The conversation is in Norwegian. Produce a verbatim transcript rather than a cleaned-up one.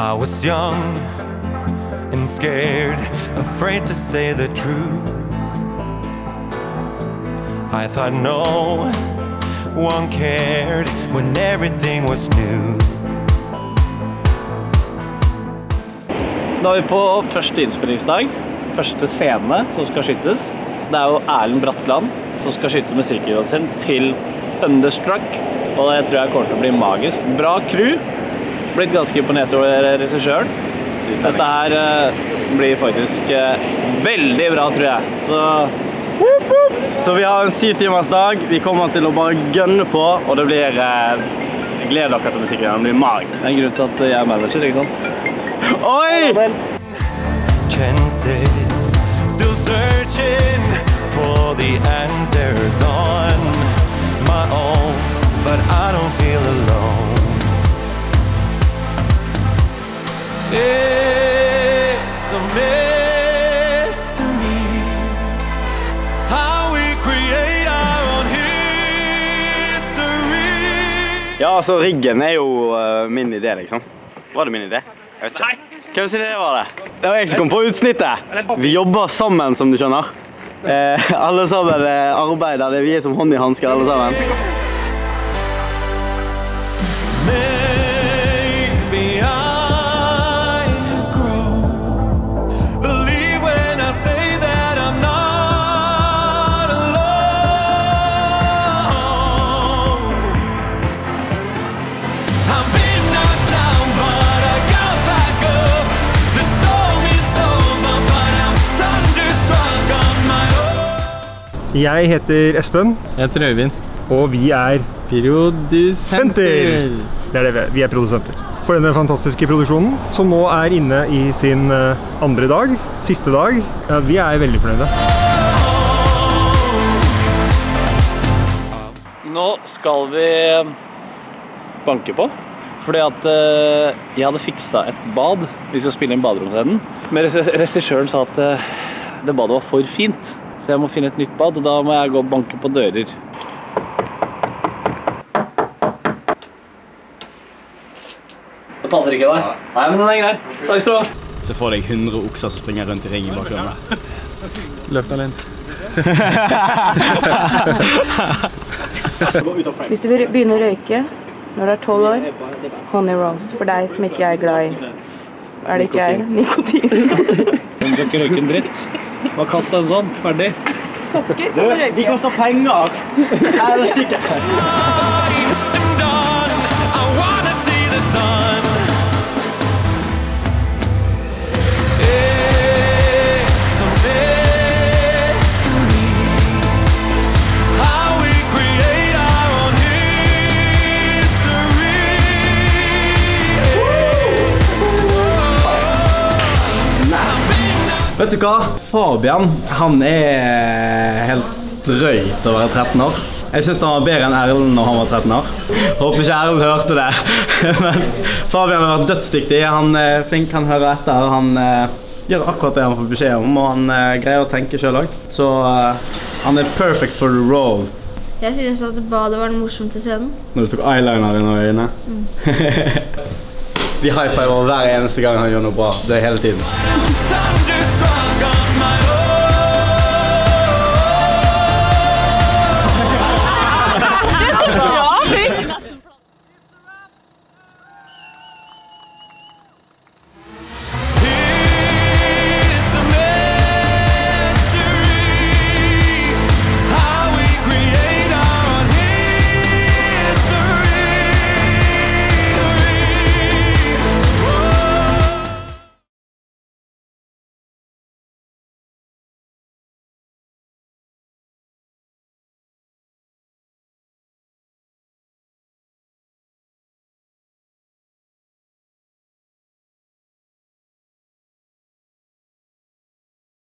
I was young and scared, afraid to say the truth. I thought no one cared when everything was new. Da er vi på første innspillingsdag, første scene som skal skyttes. Det er jo Erlend Bratland som skal skyte musikkvideoen sin til Thunderstruck, og det tror jeg kommer til å bli magisk. Bra crew, blitt ganske imponert over regissøren. Dette her uh, blir faktisk uh, veldig bra, tror jeg. Så, whoop, whoop. Så vi har en syv timers dag, vi kommer til å bare gønne på, og det blir, uh, jeg gleder dere til musikkvideoen, det blir magisk. Det er en grunn til at jeg er manager, ikke sant? Oi! Chances, still searching for the answers on my own, but I don't feel alone. It's a mystery how we create our own history. Ja, altså riggen er jo uh, min idé, liksom. Var det min idé? Jeg vet ikke. Hva vil si det var det? Det var jeg som kom på utsnittet. Vi jobber sammen, som du skjønner. Eh, alle sammen arbeider, det vi er som hånd i handsker, alle sammen. Jeg heter Espen. Jeg heter Øyvind. Og vi er Produsenter. Det er det vi er. Vi er produsenter. For denne fantastiske produksjonen, som nå er inne i sin andre dag, siste dag. Ja, vi er veldig fornøyde. Nå skal vi banke på. Fordi at uh, jeg hadde fikset et bad. Vi skal spille inn baderomscenen. Men regissøren sa at uh, det badet var for fint. Så jeg må finne et nytt bad, og da må jeg gå og banke på dører. Det passer ikke da? Nei, men den er grei. Takk skal du ha. Se for deg hundre okser som springer rundt i ring i bakgrunnen. Løp deg inn. Hvis du vil begynne å røyke når du er tolv år, Honey Rose, for deg som ikke er glad i, er det ikke er, nikotin. Den skal ikke røyke en dritt. Hva kastet en sånn? Ferdig. Sokker? Du, de koster penger. Jeg er det sikkert. Vet du hva? Fabian, han er helt drøy til å være tretten år. Jeg synes han var bedre enn Erlend når han var tretten år. Håper ikke Erlend hørte det. Men Fabian har vært dødsdyktig. Han er flink, han hører etter. Han uh, gjør akkurat det han får beskjed om, og han uh, greier å tenke selv også. Så uh, han er perfect for the role. Jeg synes at badet var den morsomte scenen. Når du tok eyeliner i noen øyne? Mm. Vi high-fiver hver eneste gang han gjør noe bra. Det er hele tiden.